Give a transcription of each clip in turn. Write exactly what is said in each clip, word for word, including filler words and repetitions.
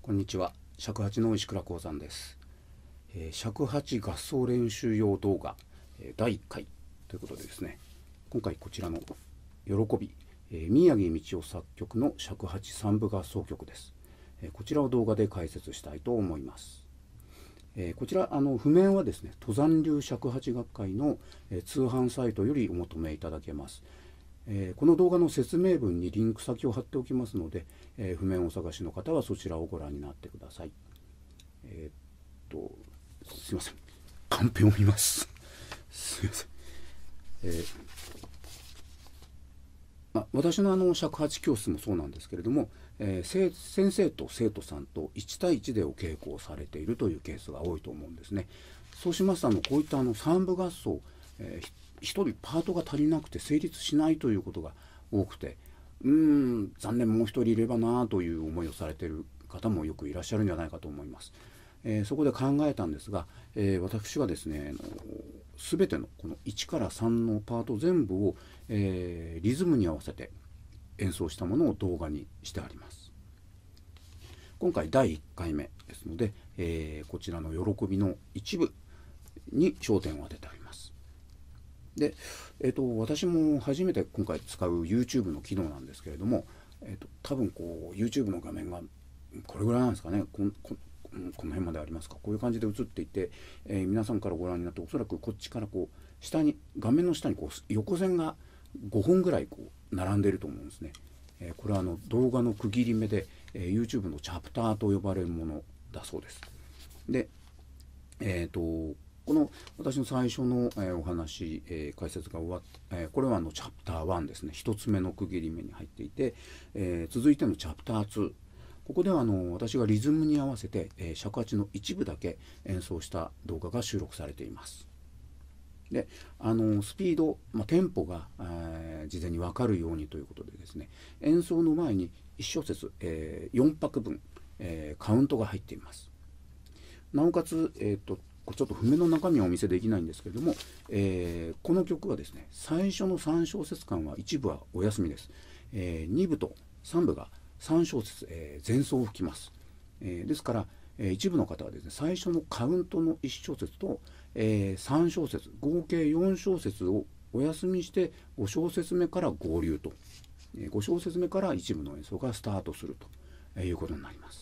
こんにちは、尺八の石倉光山です。えー、尺八合奏練習用動画、えー、だいいっかいということでですね、今回こちらの喜び、えー、宮城道夫作曲の尺八三部合奏曲です。えー、こちらを動画で解説したいと思います。えー、こちらあの譜面はですね、登山流尺八学会の、えー、通販サイトよりお求めいただけます。えー、この動画の説明文にリンク先を貼っておきますので、えー、譜面をお探しの方はそちらをご覧になってください。えー、っとすいません、カンペを見ますすいません。えーまあ、私のあの尺八教室もそうなんですけれども、えー、先生と生徒さんといち対いちでお稽古をされているというケースが多いと思うんですね。そうしますとあのこういったあの三部合奏、えーひとりパートが足りなくて成立しないということが多くて、うーん残念、もう一人いればなという思いをされている方もよくいらっしゃるんじゃないかと思います。えー、そこで考えたんですが、えー、私はですね、あの全てのこのいちからさんのパート全部を、えー、リズムに合わせて演奏したものを動画にしてあります。今回だいいっかいめですので、えー、こちらの喜びの一部に焦点を当ててあります。で、えー、と私も初めて今回使う YouTube の機能なんですけれども、えー、と多分こう YouTube の画面がこれぐらいなんですかね、こここの辺までありますか、こういう感じで映っていて、えー、皆さんからご覧になっておそらくこっちからこう下に画面の下にこう横線がごほんぐらいこう並んでいると思うんですね。えー、これはあの動画の区切り目で、えー、YouTube のチャプターと呼ばれるものだそうです。で、えっ、ー、とこの私の最初の、えー、お話、えー、解説が終わって、えー、これはあのチャプターワンですね。一つ目の区切り目に入っていて、えー、続いてのチャプターツー、ここではあの私がリズムに合わせて、えー、尺八の一部だけ演奏した動画が収録されています。で、あのスピード、まあ、テンポが、えー、事前に分かるようにということでですね、演奏の前にいち小節、えー、よん拍分、えー、カウントが入っています。なおかつ、えーとちょっと譜面の中身はお見せできないんですけれども、えー、この曲はですね、最初のさん小節間は一部はお休みです。えー、に部とさん部がさん小節、えー、前奏を吹きます。えー、ですから、えー、一部の方はですね、最初のカウントのいち小節と、えー、さん小節、合計よん小節をお休みしてご小節目から合流と、えー、ご小節目から一部の演奏がスタートするということになります。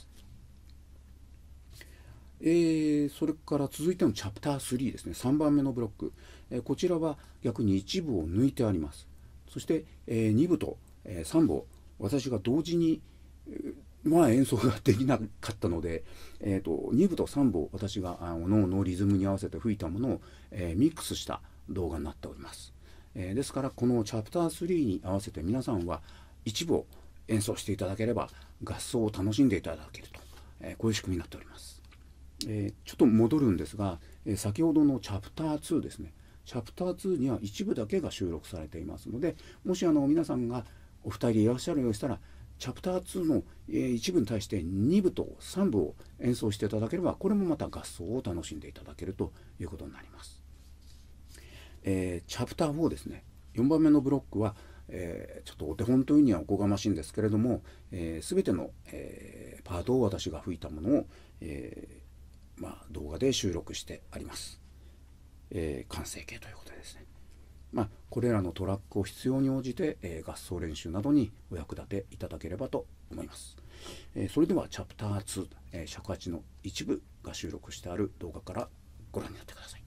えー、それから続いてのチャプタースリーですね、さんばんめのブロック、えー、こちらは逆に一部を抜いてあります。そして、えー、に部と、えー、さん部を私が同時に、えーまあ、演奏ができなかったので、えー、とに部とさん部を私がおのおのリズムに合わせて吹いたものを、えー、ミックスした動画になっております。えー、ですからこのチャプタースリーに合わせて皆さんは一部を演奏していただければ合奏を楽しんでいただけると、えー、こういう仕組みになっております。えー、ちょっと戻るんですが、えー、先ほどのチャプターツーですね、チャプターツーには一部だけが収録されていますので、もしあの皆さんがお二人いらっしゃるようでしたら、チャプターツーの、えー、一部に対してに部とさん部を演奏していただければ、これもまた合奏を楽しんでいただけるということになります。えー、チャプターフォーですね、よんばんめのブロックは、えー、ちょっとお手本というにはおこがましいんですけれども、えー、全ての、えー、パートを私が吹いたものを、えーまあ、動画で収録してあります。えー、完成形ということでですね、まあ、これらのトラックを必要に応じて、えー、合奏練習などにお役立ていただければと思います。えー、それではチャプターツー、えー、尺八の一部が収録してある動画からご覧になってください。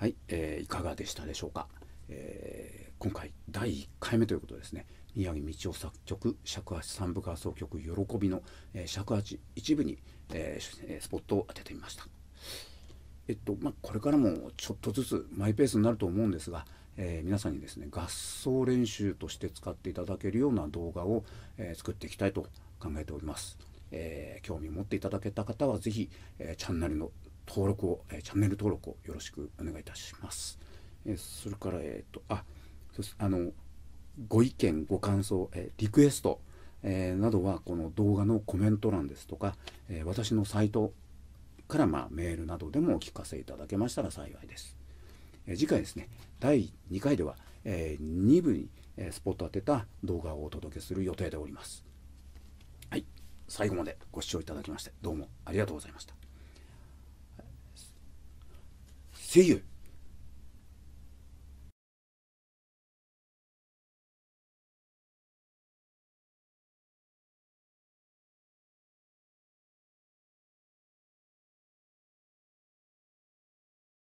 はい、えーいかがでしたでしょうか。えー今回だいいっかいめということですね、宮城道夫作曲尺八三部合奏曲喜びの、えー尺八一部に、えースポットを当ててみました。えっとまあ、これからもちょっとずつマイペースになると思うんですが、えー皆さんにですね合奏練習として使っていただけるような動画を、えー作っていきたいと考えております。えー興味を持っていただけた方はぜひ、えーチャンネルの登録を、えーチャンネル登録をよろしくお願いいたします。えーそれからえっとあそしあのご意見ご感想、えーリクエスト、えーなどはこの動画のコメント欄ですとか、えー私のサイトからまあメールなどでもお聞かせいただけましたら幸いです。えー次回ですねだいにかいでは、えーに部に、えースポットを当てた動画をお届けする予定でおります。はい、最後までご視聴いただきましてどうもありがとうございました。See you!